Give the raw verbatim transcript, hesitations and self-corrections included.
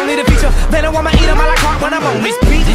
only the feature. Venom on my eat 'em, I like heart when I'm on this beat.